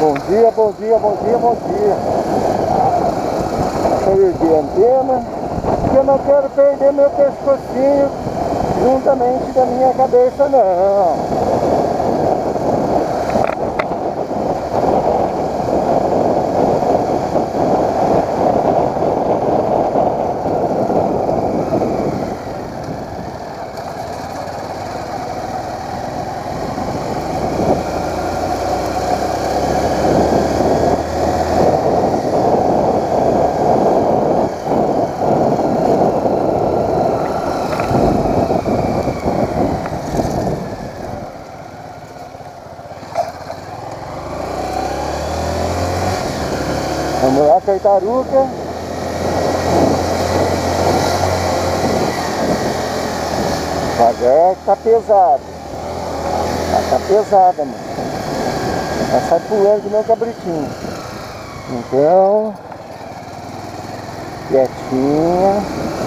Bom dia, bom dia, bom dia, bom dia. Deixa eu erguer a antena, porque eu não quero perder meu pescocinho juntamente da minha cabeça, não. Vamos lá, tartaruga. Devagar que tá pesado. Tá pesada, mano. Ela sai pulando que nem um cabritinho. Então, quietinha.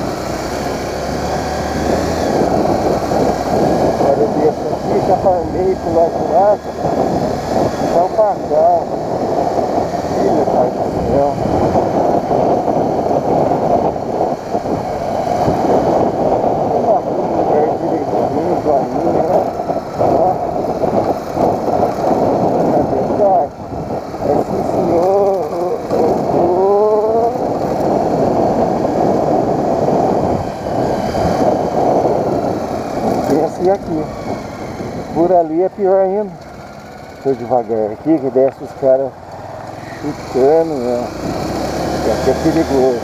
Agora eu desço aqui, já farmei pro lado de lá. Tá o pardal. Ih, meu pai do céu. Uma lugar direitinho, joinha, né? Ó. É verdade. É sim, senhor. Desce aqui. Por ali é pior ainda. Tô devagar aqui, que desce os caras chutando, né? E aqui é perigoso.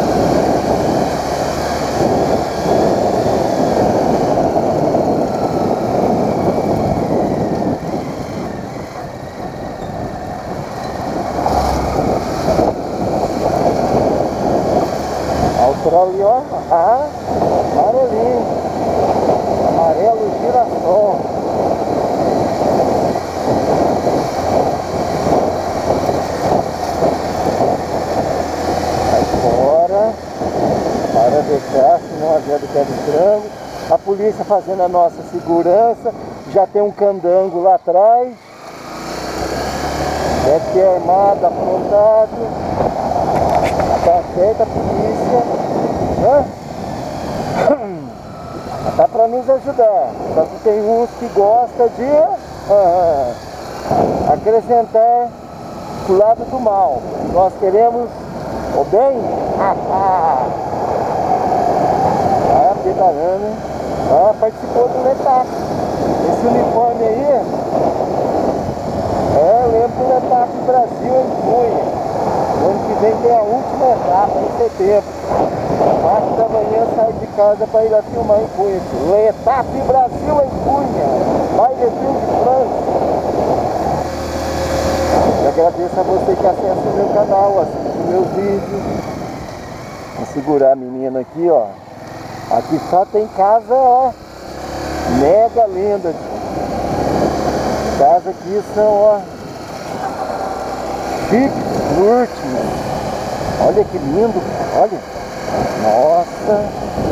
Altura ali, ó. Ah, amarelinho. Amarelo girassol. Para deixar, senão a gente quer de frango. A polícia fazendo a nossa segurança. Já tem um candango lá atrás. Deve ter armado, aprontado. Tá certa a polícia. Hã? Tá para nos ajudar. Só que tem uns que gostam de acrescentar pro lado do mal. Nós queremos o bem? Pedalando. Participou do Letac. Esse uniforme aí lembro do Letac Brasil em junho. O ano que vem tem a última etapa em setembro. 4 da manhã sai de casa para ir lá filmar em Cunha. Letac Brasil em Cunha. Baile de França. Eu agradeço a você que acessa o meu canal, assiste os meus vídeos. Vou segurar a menina aqui, ó. Aqui só tem casa, ó, mega linda. Casa aqui são, ó, chiques, últimos. Olha que lindo, olha. Nossa.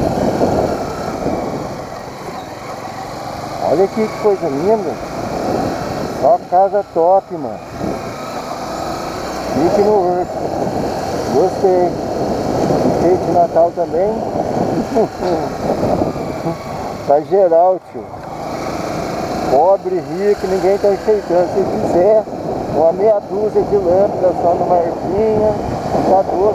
Olha aqui que coisa linda. Só casa top, mano. Fique no urso. Gostei. Enfeite de Natal também. Tá geral, tio. Pobre, rico, ninguém tá enfeitando. Se quiser, uma meia dúzia de lâmpadas só no Marquinha, tá doce.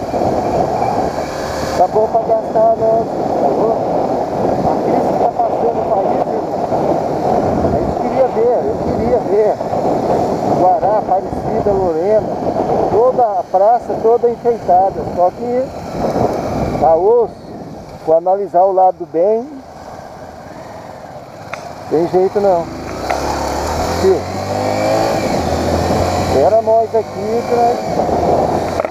Tá bom pra gastar, não, tá bom? A crise que tá passando no país, irmão. A gente queria ver, eu queria ver. Guará, Aparecida, Lorena, toda a praça toda enfeitada. Só que tá osso. Vou analisar o lado do bem. Tem jeito não. Tio, espera nós aqui pra...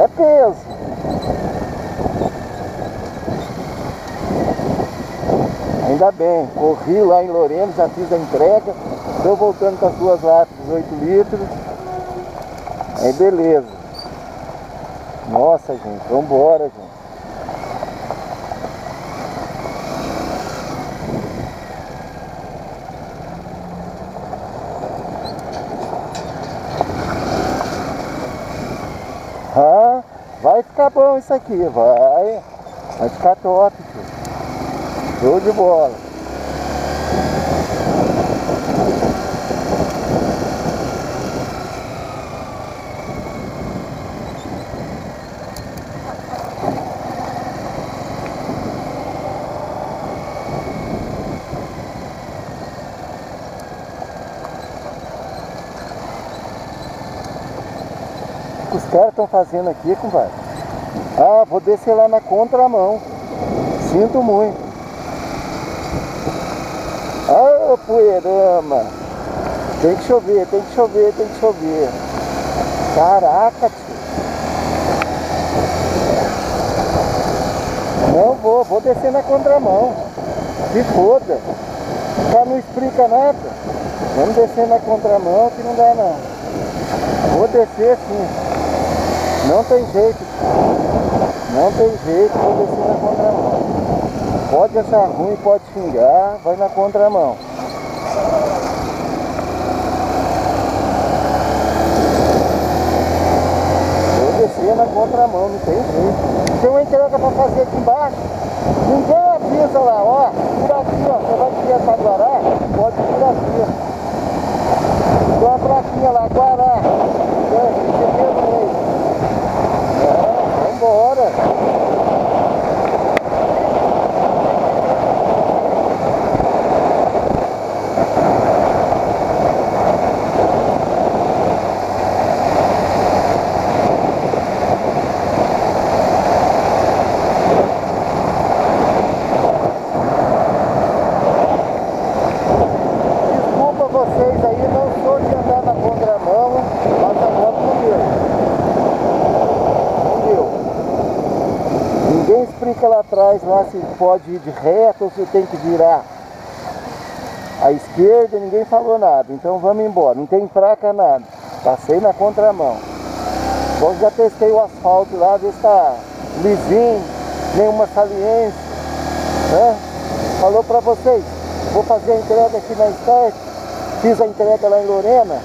É peso. Ainda bem, corri lá em Lorena, já fiz a entrega. Estou voltando com as 2 latas de 8 litros. Aí beleza. Nossa, gente, vambora, gente. Ah, vai ficar bom isso aqui, vai ficar top, filho. Show de bola. O que os caras estão fazendo aqui, compadre? Ah, vou descer lá na contramão. Sinto muito. Ah, poeirama. Tem que chover, tem que chover, tem que chover. Caraca, tio. Não vou descer na contramão. Se foda. O cara não explica nada. Vamos descer na contramão que não dá não. Vou descer sim. Não tem jeito. Não tem jeito, vou descer na contramão. Pode achar ruim, pode xingar, vai na contramão. Vou descer na contramão, não tem jeito. Tem uma entrega pra fazer aqui embaixo. Ninguém avisa lá, ó. Por aqui, ó. Você vai criar pra Guará? Pode vir aqui, ó. Tem uma plaquinha lá, Guará. Vambora. Desculpa vocês aí, não sou de andar na contramão, mas a moto não deu. Não deu. Ninguém explica lá atrás lá se pode ir de reto ou se tem que virar à esquerda, ninguém falou nada. Então vamos embora, não tem placa nada. Passei na contramão. Bom, já testei o asfalto lá, ver se tá lisinho, nenhuma saliência, né? Falou pra vocês, vou fazer a entrega aqui na Start. Fiz a entrega lá em Lorena,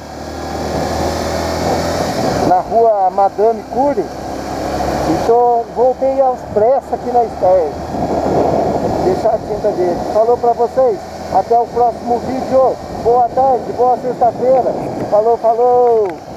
na rua Madame Cury. Então voltei aos pressa aqui na Start. Deixar a tinta dele. Falou pra vocês, até o próximo vídeo. Boa tarde, boa sexta-feira. Falou, falou.